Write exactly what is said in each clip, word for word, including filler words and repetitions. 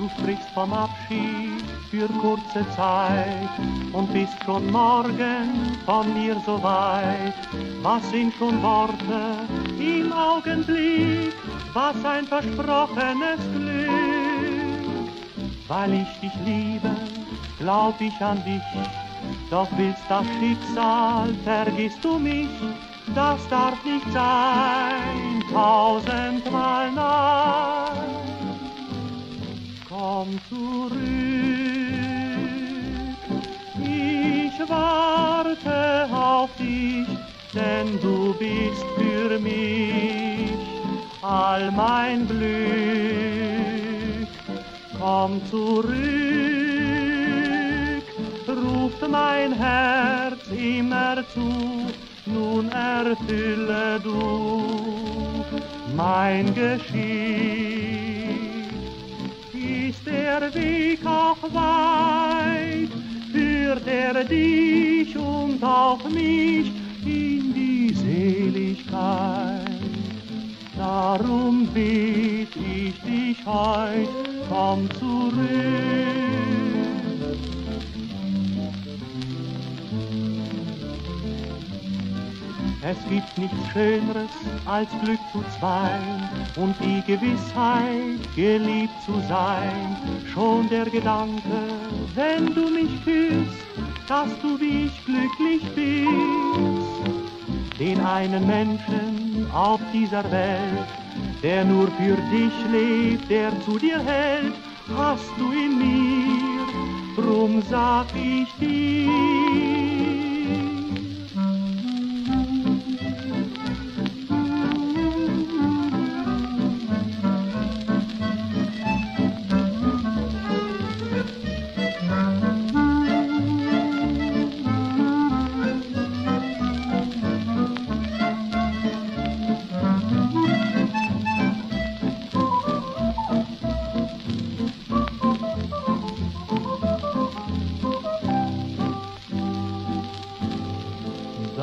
Du sprichst vom Abschied für kurze Zeit und bist schon morgen von mir so weit. Was sind schon Worte im Augenblick, was ein versprochenes Glück. Weil ich dich liebe, glaub ich an dich, doch willst das Schicksal, vergisst du mich. Das darf nicht sein, tausendmal nein. Komm zurück, ich warte auf dich, denn du bist für mich all mein Glück. Komm zurück, ruft mein Herz immer zu, nun erfülle du mein Geschick. Ist der Weg auch weit, führt er dich und auch mich in die Seligkeit. Darum bitt ich dich heut, komm zurück. Es gibt nichts Schöneres als Glück zu zweien und die Gewissheit, geliebt zu sein. Schon der Gedanke, wenn du mich küsst, dass du wie ich glücklich bist. Den einen Menschen auf dieser Welt, der nur für dich lebt, der zu dir hält, hast du in mir, drum sag ich dir.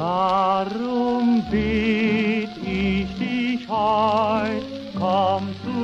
Darum bitt ich dich heut, komm zu